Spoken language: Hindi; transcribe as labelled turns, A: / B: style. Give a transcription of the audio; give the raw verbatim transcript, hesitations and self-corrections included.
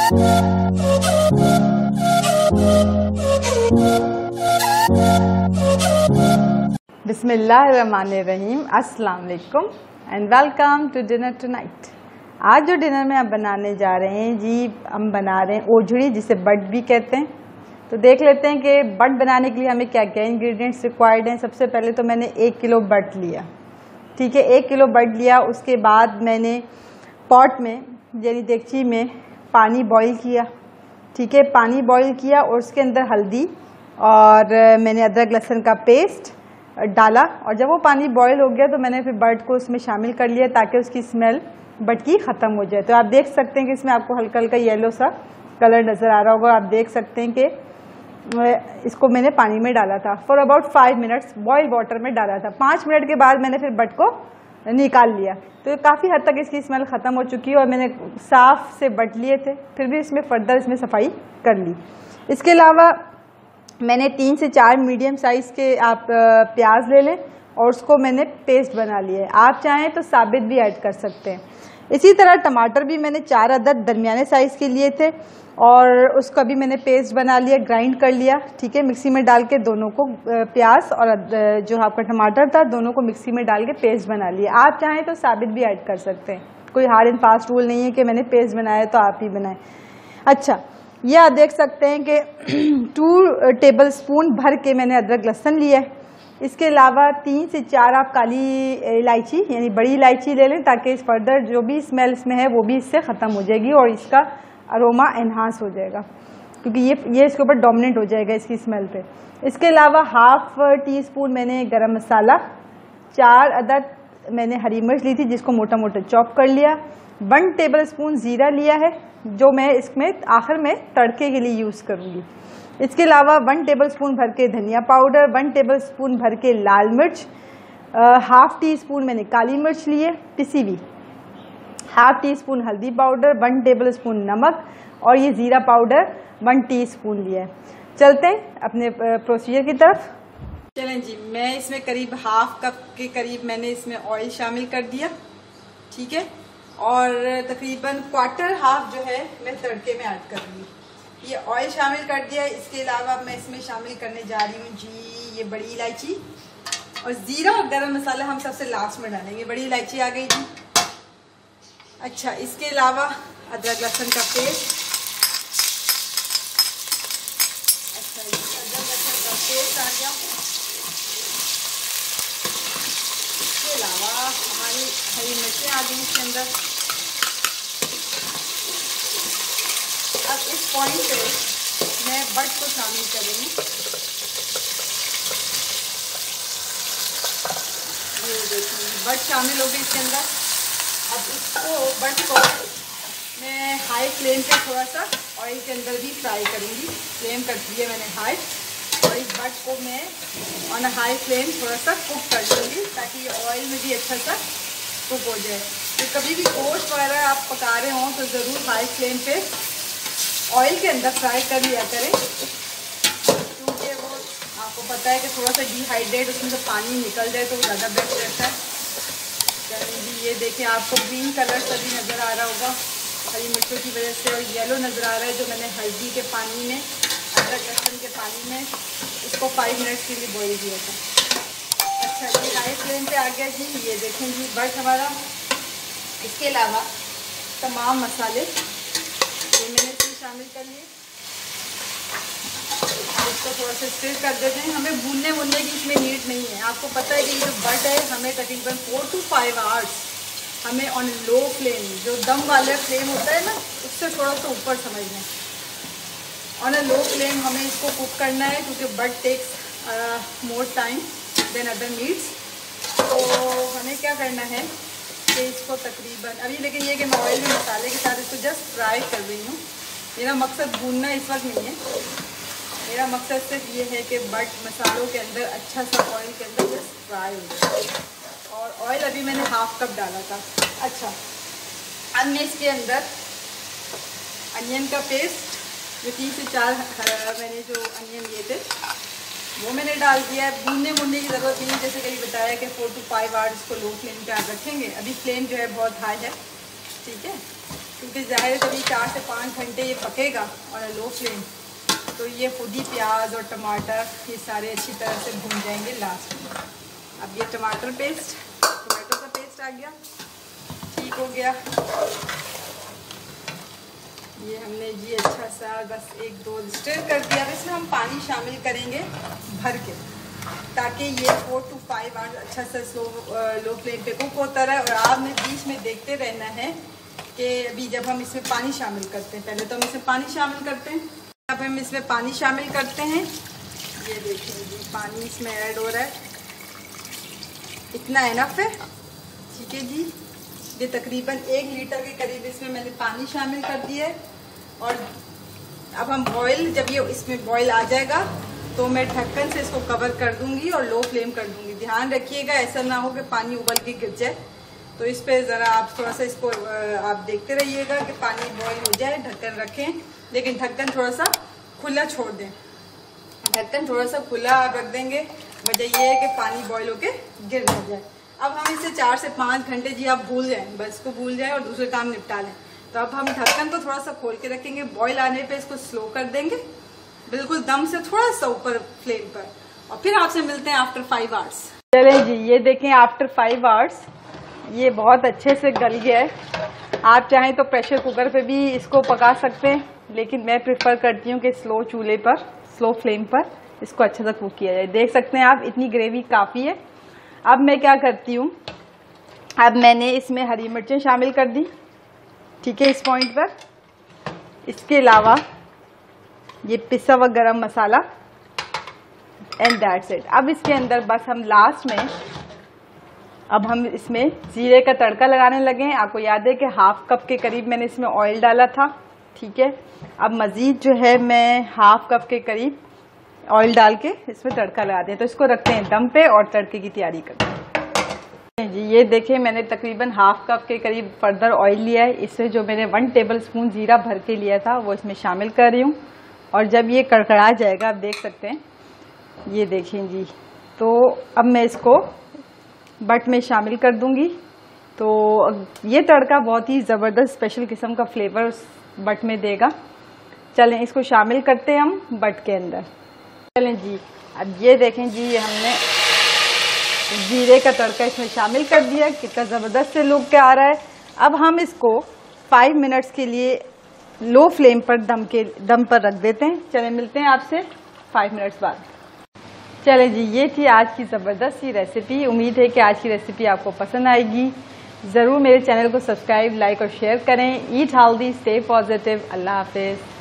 A: बिस्मिल्लाहिर्रहमानिर्रहीम, अस्सलाम वालेकुम and welcome to dinner tonight. आज जो डिनर में हम बनाने जा रहे हैं जी, हम बना रहे हैं ओझड़ी, जिसे बट भी कहते हैं। तो देख लेते हैं कि बट बनाने के लिए हमें क्या क्या इंग्रेडिएंट्स रिक्वायर्ड हैं। सबसे पहले तो मैंने एक किलो बट लिया, ठीक है, एक किलो बट लिया। उसके बाद मैंने पॉट में यानी देगची में पानी बॉईल किया, ठीक है, पानी बॉईल किया और उसके अंदर हल्दी और मैंने अदरक लहसुन का पेस्ट डाला। और जब वो पानी बॉईल हो गया तो मैंने फिर बट को उसमें शामिल कर लिया ताकि उसकी स्मेल बट की ख़त्म हो जाए। तो आप देख सकते हैं कि इसमें आपको हल्का हल्का येलो सा कलर नज़र आ रहा होगा। आप देख सकते हैं कि इसको मैंने पानी में डाला था for about five minutes, boil water में डाला था। पाँच मिनट के बाद मैंने फिर बट को निकाल लिया। तो काफ़ी हद तक इसकी स्मेल ख़त्म हो चुकी है और मैंने साफ़ से बट लिए थे, फिर भी इसमें फर्दर इसमें सफाई कर ली। इसके अलावा मैंने तीन से चार मीडियम साइज़ के आप प्याज ले लें और उसको मैंने पेस्ट बना लिया है। आप चाहें तो साबित भी ऐड कर सकते हैं। इसी तरह टमाटर भी मैंने चार अदद दरमियाने साइज़ के लिए थे और उसका भी मैंने पेस्ट बना लिया, ग्राइंड कर लिया, ठीक है, मिक्सी में डाल के दोनों को, प्याज और जो आपका टमाटर था दोनों को मिक्सी में डाल के पेस्ट बना लिया। आप चाहें तो साबित भी ऐड कर सकते हैं, कोई हार्ड एंड फास्ट रूल नहीं है कि मैंने पेस्ट बनाया तो आप ही बनाएं। अच्छा, ये आप देख सकते हैं कि टू टेबल स्पून भर के मैंने अदरक लहसुन लिया है। इसके अलावा तीन से चार आप काली इलायची यानी बड़ी इलायची ले लें ताकि इस फर्दर जो भी स्मेल इसमें है वो भी इससे ख़त्म हो जाएगी और इसका अरोमा एनहांस हो जाएगा, क्योंकि ये ये इसके ऊपर डोमिनेट हो जाएगा इसकी स्मेल पे। इसके अलावा हाफ टी स्पून मैंने गरम मसाला, चार अदद मैंने हरी मिर्च ली थी जिसको मोटा मोटा चॉप कर लिया, वन टेबल स्पून ज़ीरा लिया है जो मैं इसमें आखिर में तड़के के लिए यूज़ करूँगी। इसके अलावा वन टेबल स्पून भर के धनिया पाउडर, वन टेबल स्पून भर के लाल मिर्च, हाफ़ टी स्पून मैंने काली मिर्च लिए पिसी हुई, हाफ टी स्पून हल्दी पाउडर, वन टेबल स्पून नमक और ये ज़ीरा पाउडर वन टीस्पून लिया है। चलते हैं अपने प्रोसीजर की तरफ। चलें जी, मैं इसमें करीब हाफ कप के करीब मैंने इसमें ऑयल शामिल कर दिया, ठीक है, और तकरीबन क्वार्टर हाफ जो है मैं तड़के में ऐड करूँगी। ये ऑयल शामिल कर दिया। इसके अलावा मैं इसमें शामिल करने जा रही हूँ जी ये बड़ी इलायची और ज़ीरा और गरम मसाला हम सबसे लास्ट में डालेंगे। बड़ी इलायची आ गई जी। अच्छा, इसके अलावा अदरक लहसुन का पेस्ट, अच्छा अदरक लहसुन का पेस्ट आ गया। इसके अलावा हमारी हरी मिर्चें आ गई इसके अंदर। अब इस पॉइंट पे मैं बट को शामिल करूँगी। ये देखिए बट शामिल हो गई इसके अंदर। अब इसको बट को मैं हाई फ्लेम पे थोड़ा सा ऑयल के अंदर भी फ्राई करूँगी। फ्लेम कर दी है मैंने हाई और इस बट को मैं ऑन अ हाई फ्लेम थोड़ा सा कुक कर लूँगी ताकि ये ऑयल में भी अच्छा सा कुक हो जाए। तो कभी भी गोश्त वगैरह आप पका रहे हों तो ज़रूर हाई फ्लेम पे ऑयल के अंदर फ्राई कर लिया करें, क्योंकि वो आपको पता है कि थोड़ा सा डिहाइड्रेट उसमें से पानी निकल जाए तो वो ज़्यादा बेस्ट रहता है। जी ये देखें, आपको ग्रीन कलर सभी नज़र आ रहा होगा हरी मिर्चों की वजह से और येलो नज़र आ रहा है जो मैंने हल्दी के पानी में, अदरक लहसुन के पानी में इसको फाइव मिनट्स के लिए बॉईल किया था। अच्छा जी, हाई फ्लेम पे आ गया जी। ये देखें जी बट हमारा। इसके अलावा तमाम मसाले ये मैंने इसमें शामिल कर लिए। इसको थोड़ा सा स्टिर कर देते हैं। हमें भूनने भूनने की इसमें नीड नहीं है। आपको पता है कि ये जो बट है हमें तकरीबन फोर टू फाइव आवर्स हमें ऑन लो फ्लेम, जो दम वाला फ्लेम होता है ना उससे थोड़ा सा ऊपर समझना है, ऑन अ लो फ्लेम हमें इसको कुक करना है क्योंकि but takes more time than other meats. तो हमें क्या करना है कि इसको तकरीबन अभी, लेकिन ये कि मैं ऑयल में मसाले के साथ इसको जस्ट फ्राई कर रही हूँ। मेरा मकसद भूनना इस वक्त नहीं है, मेरा मकसद सिर्फ ये है कि बट मसालों के अंदर अच्छा सा ऑयल के अंदर जस्ट फ्राई हो जाए। और ऑयल अभी मैंने हाफ कप डाला था। अच्छा, अब मैं इसके अंदर अनियन का पेस्ट जो तीन से चार मैंने जो अनियन लिए थे वो मैंने डाल दिया है। भूनने भूनने की ज़रूरत नहीं, जैसे कभी बताया कि फोर टू फाइव आवर्स इसको लो फ्लेम पे आप रखेंगे। अभी फ्लेम जो है बहुत हाई है, ठीक है, तो क्योंकि ज़ाहिर है कभी चार से पाँच घंटे ये पकेगा और लो फ्लेम, तो ये खुद ही प्याज और टमाटर ये सारे अच्छी तरह से भून जाएंगे लास्ट में। अब ये टमाटर पेस्ट टमाटो का पेस्ट आ गया, ठीक हो गया। ये हमने जी अच्छा सा बस एक दो स्टर कर दिया। अब इसमें हम पानी शामिल करेंगे भर के, ताकि ये फोर टू फाइव आवर्स अच्छा सा स्लो लो फ्लेम पे कुक होता रहे। और आपने बीच में देखते रहना है कि अभी जब हम इसमें पानी शामिल करते हैं, पहले तो हम इसमें पानी शामिल करते हैं, अब हम इसमें पानी शामिल करते हैं। ये देखिए जी पानी इसमें ऐड हो रहा है, इतना इनफ है, ठीक है जी। ये तकरीबन एक लीटर के करीब इसमें मैंने पानी शामिल कर दिया है। और अब हम बॉयल, जब ये इसमें बॉयल आ जाएगा तो मैं ढक्कन से इसको कवर कर दूंगी और लो फ्लेम कर दूंगी। ध्यान रखिएगा ऐसा ना हो कि पानी उबल के गिर जाए, तो इस पे ज़रा आप थोड़ा सा इसको आप देखते रहिएगा कि पानी बॉईल हो जाए। ढक्कन रखें, लेकिन ढक्कन थोड़ा सा खुला छोड़ दें। ढक्कन थोड़ा सा खुला आप रख देंगे, वजह यह है कि पानी बॉईल होके गिर ना जाए। अब हम इसे चार से पाँच घंटे जी आप भूल जाएं, बस इसको भूल जाएं और दूसरे काम निपटा लें। तो अब हम ढक्कन को थोड़ा सा खोल के रखेंगे, बॉईल आने पे इसको स्लो कर देंगे, बिल्कुल दम से थोड़ा सा ऊपर फ्लेम पर, और फिर आपसे मिलते हैं आफ्टर फाइव आवर्स। चलें जी, ये देखें आफ्टर फाइव आवर्स ये बहुत अच्छे से गल गया है। आप चाहें तो प्रेशर कुकर पे भी इसको पका सकते हैं, लेकिन मैं प्रेफर करती हूँ कि स्लो चूल्हे पर, स्लो फ्लेम पर इसको अच्छे से कुक किया जाए। देख सकते हैं आप इतनी ग्रेवी काफ़ी है। अब मैं क्या करती हूँ, अब मैंने इसमें हरी मिर्चें शामिल कर दी, ठीक है, इस पॉइंट पर। इसके अलावा ये पिसा हुआ गरम मसाला एंड दैट्स इट। अब इसके अंदर बस हम लास्ट में अब हम इसमें जीरे का तड़का लगाने लगे हैं। आपको याद है कि हाफ कप के करीब मैंने इसमें ऑयल डाला था, ठीक है। अब मज़ीद जो है मैं हाफ कप के करीब ऑयल डाल के इसमें तड़का लगा दें। तो इसको रखते हैं दम पे और तड़के की तैयारी करते हैं जी। ये देखें मैंने तकरीबन हाफ कप के करीब फर्दर ऑयल लिया है। इससे जो मैंने वन टेबल स्पून जीरा भर के लिया था वो इसमें शामिल कर रही हूँ। और जब ये कड़कड़ा जाएगा, आप देख सकते हैं, ये देखें जी, तो अब मैं इसको बट में शामिल कर दूंगी। तो ये तड़का बहुत ही ज़बरदस्त स्पेशल किस्म का फ्लेवर उस बट में देगा। चलें इसको शामिल करते हैं हम बट के अंदर। चलें जी, अब ये देखें जी, ये हमने जीरे का तड़का इसमें शामिल कर दिया, कितना ज़बरदस्त से लुक के आ रहा है। अब हम इसको फाइव मिनट्स के लिए लो फ्लेम पर दम के दम पर रख देते हैं। चलें मिलते हैं आपसे फाइव मिनट्स बाद। चलें जी, ये थी आज की ज़बरदस्त सी रेसिपी। उम्मीद है कि आज की रेसिपी आपको पसंद आएगी। ज़रूर मेरे चैनल को सब्सक्राइब, लाइक और शेयर करें। Eat healthy, stay positive. Allah हाफिज़।